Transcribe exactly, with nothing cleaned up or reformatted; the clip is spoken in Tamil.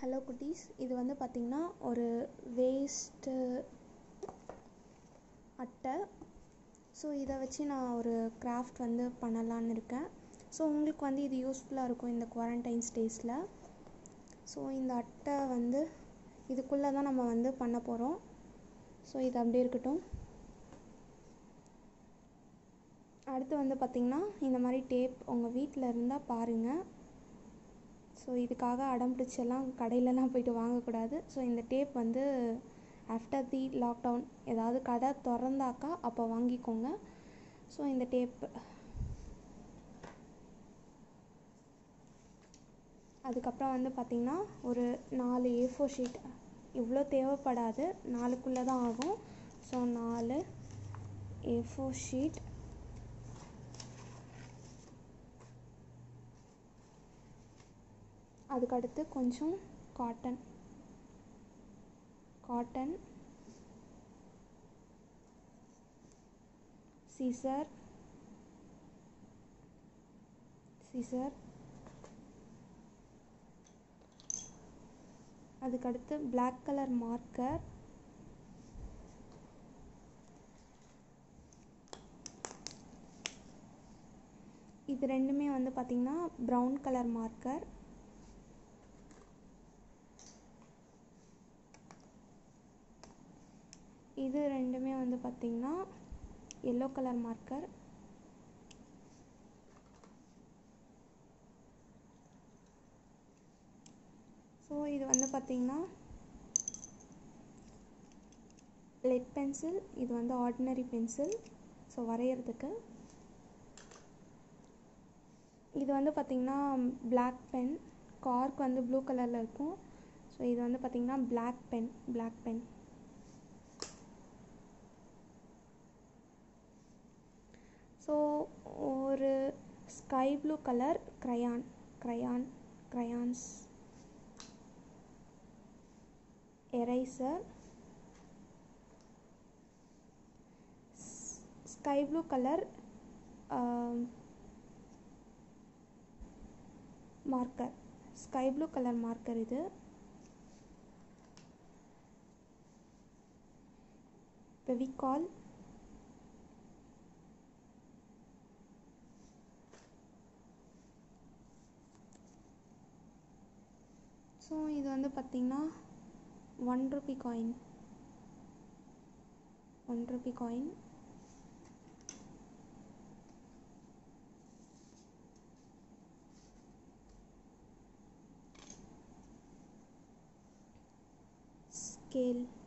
ஹலோ குட்டீஸ், இது வந்து பார்த்திங்கன்னா ஒரு வேஸ்ட்டு அட்டை. ஸோ இதை வச்சு நான் ஒரு கிராஃப்ட் வந்து பண்ணலான்னு இருக்கேன். ஸோ உங்களுக்கு வந்து இது யூஸ்ஃபுல்லாக இருக்கும் இந்த குவாரண்டைன்ஸ் டேஸில். ஸோ இந்த அட்டை வந்து இதுக்குள்ளே தான் நம்ம வந்து பண்ண போகிறோம். ஸோ இது அப்படியே இருக்கட்டும். அடுத்து வந்து பார்த்திங்கன்னா இந்த மாதிரி டேப் உங்கள் வீட்டில் இருந்தால் பாருங்கள். ஸோ இதுக்காக அடம் பிடிச்செல்லாம் கடையிலலாம் போய்ட்டு வாங்கக்கூடாது. ஸோ இந்த டேப் வந்து ஆஃப்டர் தி லாக்டவுன் ஏதாவது கடை திறந்தாக்கா அப்போ வாங்கிக்கோங்க. ஸோ இந்த டேப் அதுக்கப்புறம் வந்து பார்த்திங்கன்னா ஒரு நாலு ஏ ஃபோர் ஷீட், இவ்வளோ தேவைப்படாது, நாலுக்குள்ளே தான் ஆகும். ஸோ நாலு ஏ ஃபோர் ஷீட், அதுக்கடுத்து கொஞ்சம் காட்டன் காட்டன் சீசர் சீசர் அதுக்கடுத்து பிளாக் கலர் மார்க்கர், இது ரெண்டுமே வந்து பார்த்திங்கன்னா ப்ரௌன் கலர் மார்க்கர். இது ரெண்டுமே வந்து பார்த்திங்கன்னா எல்லோ கலர் மார்க்கர். ஸோ இது வந்து பார்த்திங்கன்னா லெட் பென்சில், இது வந்து ஆர்டினரி பென்சில் ஸோ வரைகிறதுக்கு. இது வந்து பார்த்திங்கன்னா பிளாக் பென், கார்க் வந்து ப்ளூ கலரில் இருக்கும். ஸோ இது வந்து பார்த்திங்கன்னா black pen black pen so ஒரு sky blue colour crayon crayon crayons, eraser, sky blue colour marker sky blue colour marker, இது ஃபெவிகால், ஸோ இது வந்து பார்த்திங்கன்னா one rupee coin one rupee coin scale